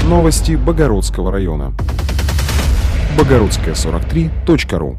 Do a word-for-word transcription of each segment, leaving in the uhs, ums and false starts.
Новости Богородского района. богородская сорок три точка ру.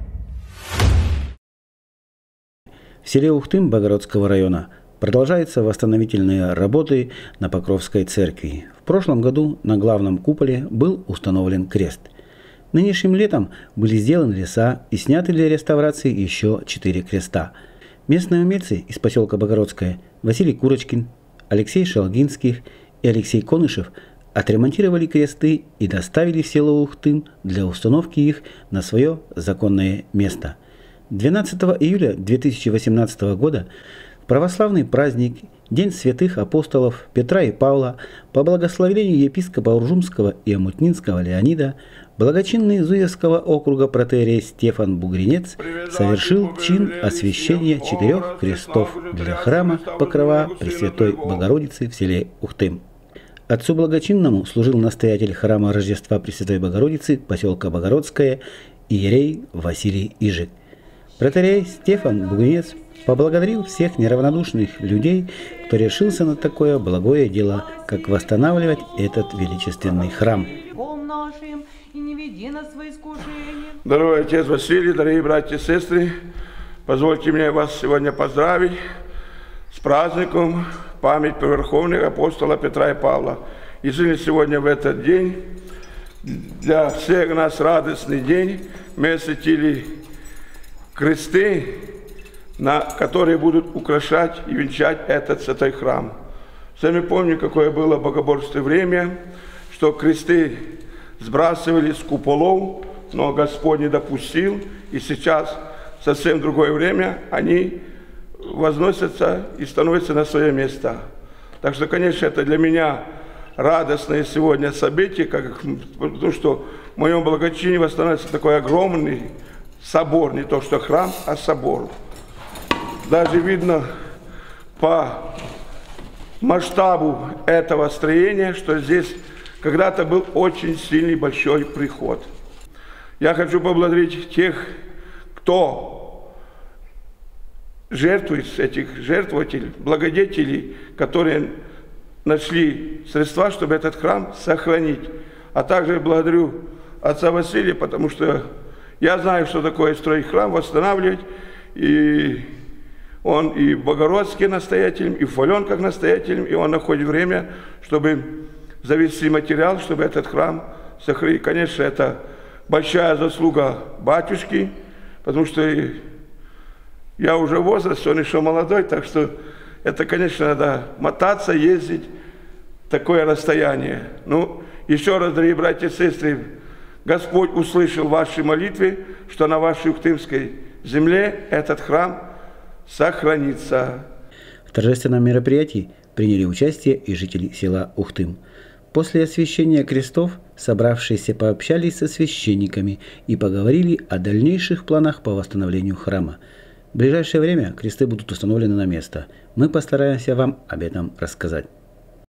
В селе Ухтым Богородского района продолжаются восстановительные работы на Покровской церкви. В прошлом году на главном куполе был установлен крест. Нынешним летом были сделаны леса и сняты для реставрации еще четыре креста. Местные умельцы из поселка Богородское Василий Курочкин, Алексей Шалгинских и Алексей Конышев отремонтировали кресты и доставили в село Ухтым для установки их на свое законное место. двенадцатого июля две тысячи восемнадцатого года в православный праздник День святых апостолов Петра и Павла по благословению епископа Уржумского и Омутнинского Леонида благочинный Зуевского округа протоиерей Стефан Бугринец совершил чин освящения четырех крестов для храма Покрова Пресвятой Богородицы в селе Ухтым. Отцу благочинному служил настоятель храма Рождества Пресвятой Богородицы поселка Богородское иерей Василий Ижик. Протоиерей Стефан Бугринец поблагодарил всех неравнодушных людей, кто решился на такое благое дело, как восстанавливать этот величественный храм. Дорогой отец Василий, дорогие братья и сестры, позвольте мне вас сегодня поздравить с праздником память верховных апостола Петра и Павла. И сегодня в этот день, для всех нас радостный день, мы осветили кресты, на которые будут украшать и венчать этот святой храм. Сами помним, какое было богоборческое время, что кресты сбрасывали с куполов, но Господь не допустил, и сейчас совсем другое время они возносятся и становятся на свое место. Так что, конечно, это для меня радостное сегодня событие, как, потому что в моем благочинии восстанавливается такой огромный собор, не то что храм, а собор. Даже видно по масштабу этого строения, что здесь когда-то был очень сильный большой приход. Я хочу поблагодарить тех, кто жертвует, этих жертвователей, благодетелей, которые нашли средства, чтобы этот храм сохранить. А также благодарю отца Василия, потому что я знаю, что такое строить храм, восстанавливать. И он и в Богородске настоятелем, и в Фолен как настоятелем, и он находит время, чтобы завести материал, чтобы этот храм сохранить. Конечно, это большая заслуга батюшки, потому что я уже в возрасте, он еще молодой, так что это, конечно, надо мотаться, ездить, такое расстояние. Ну, еще раз, дорогие братья и сестры, Господь услышал ваши молитвы, что на вашей ухтымской земле этот храм сохранится. В торжественном мероприятии приняли участие и жители села Ухтым. После освящения крестов собравшиеся пообщались со священниками и поговорили о дальнейших планах по восстановлению храма. В ближайшее время кресты будут установлены на место. Мы постараемся вам об этом рассказать.